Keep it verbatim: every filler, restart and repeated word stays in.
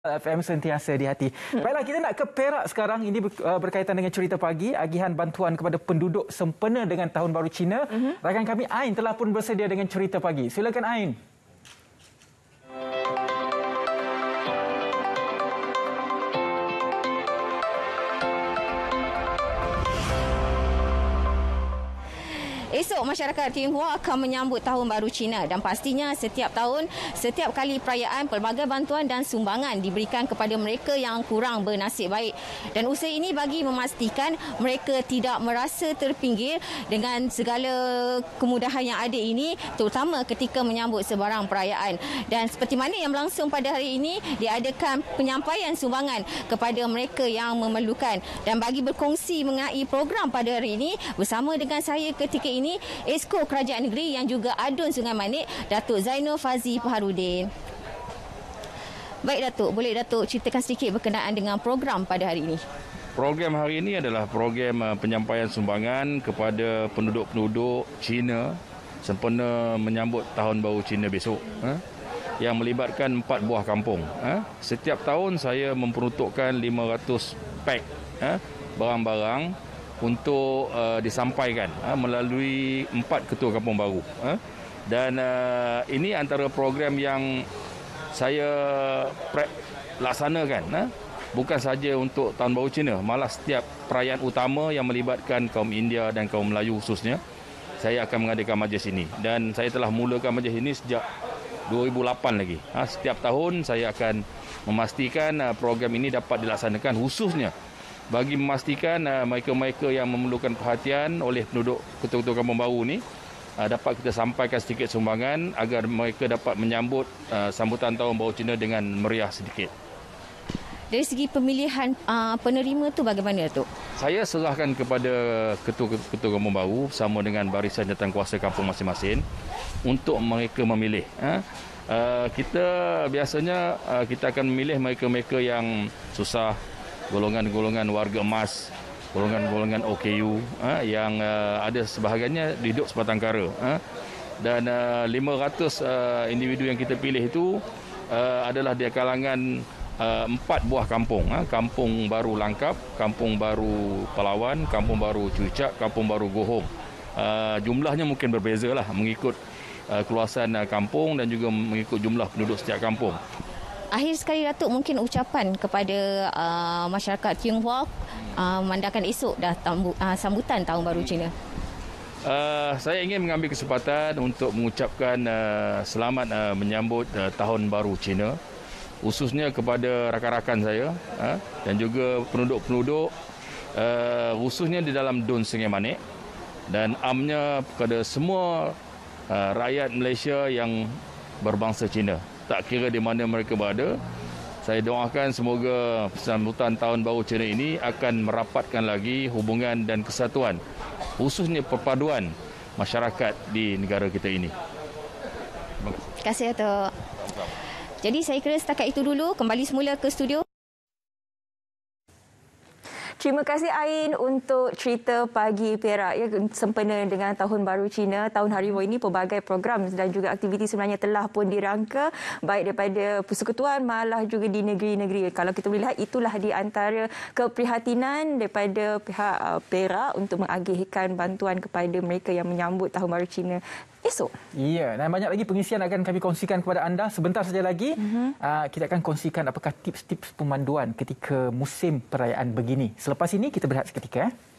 F M sentiasa di hati. Hmm. Baiklah, kita nak ke Perak sekarang. Ini berkaitan dengan cerita pagi, agihan bantuan kepada penduduk sempena dengan Tahun Baru Cina. Hmm. Rakan kami Ain telah pun bersedia dengan cerita pagi. Silakan Ain. Esok masyarakat Tionghoa akan menyambut Tahun Baru Cina dan pastinya setiap tahun, setiap kali perayaan, pelbagai bantuan dan sumbangan diberikan kepada mereka yang kurang bernasib baik. Dan usaha ini bagi memastikan mereka tidak merasa terpinggir dengan segala kemudahan yang ada ini, terutama ketika menyambut sebarang perayaan. Dan seperti mana yang berlangsung pada hari ini, diadakan penyampaian sumbangan kepada mereka yang memerlukan. Dan bagi berkongsi mengenai program pada hari ini, bersama dengan saya ketika ini Esko Kerajaan Negeri yang juga Adun Sungai Manik, Datuk Zainul Fazi Paharudin. Baik Datuk, boleh Datuk ceritakan sedikit berkenaan dengan program pada hari ini? Program hari ini adalah program uh, penyampaian sumbangan kepada penduduk-penduduk Cina sempena menyambut Tahun Baru Cina besok, huh? yang melibatkan empat buah kampung. Huh? Setiap tahun saya memperuntukkan lima ratus pack huh? barang-barang untuk uh, disampaikan uh, melalui empat ketua kampung baru. Uh. Dan uh, ini antara program yang saya laksanakan. Uh. Bukan saja untuk Tahun Baru Cina, malah setiap perayaan utama yang melibatkan kaum India dan kaum Melayu khususnya, saya akan mengadakan majlis ini. Dan saya telah mulakan majlis ini sejak dua ribu lapan lagi. Uh, setiap tahun saya akan memastikan uh, program ini dapat dilaksanakan khususnya bagi memastikan uh, mereka-mereka yang memerlukan perhatian oleh penduduk ketua-ketua kampung baru ni uh, dapat kita sampaikan sedikit sumbangan agar mereka dapat menyambut uh, sambutan Tahun Baru Cina dengan meriah sedikit. Dari segi pemilihan uh, penerima tu bagaimana tu? Saya serahkan kepada ketua-ketua kampung baru bersama dengan barisan jawatankuasa kampung masing-masing untuk mereka memilih. Uh, uh, kita biasanya uh, kita akan memilih mereka-mereka yang susah, golongan-golongan warga emas, golongan-golongan O K U ha, yang uh, ada sebahagiannya hidup sebatang kara. Ha. Dan uh, lima ratus uh, individu yang kita pilih itu uh, adalah di kalangan uh, empat buah kampung. Ha. Kampung Baru Langkap, Kampung Baru Palawan, Kampung Baru Cuicak, Kampung Baru Gohong. Uh, jumlahnya mungkin berbeza lah mengikut uh, keluasan uh, kampung dan juga mengikut jumlah penduduk setiap kampung. Akhir sekali Datuk, mungkin ucapan kepada uh, masyarakat Tionghoa uh, memandangkan esok dah tambu, uh, sambutan Tahun Baru Cina. Uh, saya ingin mengambil kesempatan untuk mengucapkan uh, selamat uh, menyambut uh, Tahun Baru Cina, khususnya kepada rakan-rakan saya uh, dan juga penduduk-penduduk uh, khususnya di dalam Dun Sungai Manik, dan amnya kepada semua uh, rakyat Malaysia yang berbangsa Cina. Tak kira di mana mereka berada, saya doakan semoga sambutan Tahun Baru Cina ini akan merapatkan lagi hubungan dan kesatuan, khususnya perpaduan masyarakat di negara kita ini. Terima kasih Datuk. Jadi saya kira setakat itu dulu, kembali semula ke studio. Terima kasih Ain untuk cerita pagi Perak ya, sempena dengan Tahun Baru Cina. Tahun Harimau ini pelbagai program dan juga aktiviti sebenarnya telah pun dirangka baik daripada persekutuan malah juga di negeri-negeri. Kalau kita boleh lihat, itulah di antara keprihatinan daripada pihak uh, Perak untuk mengagihkan bantuan kepada mereka yang menyambut Tahun Baru Cina esok. Ya, dan banyak lagi pengisian akan kami kongsikan kepada anda sebentar saja lagi. Uh-huh. Uh, kita akan kongsikan apakah tips-tips pemanduan ketika musim perayaan begini. Selepas ini kita berehat seketika. Eh?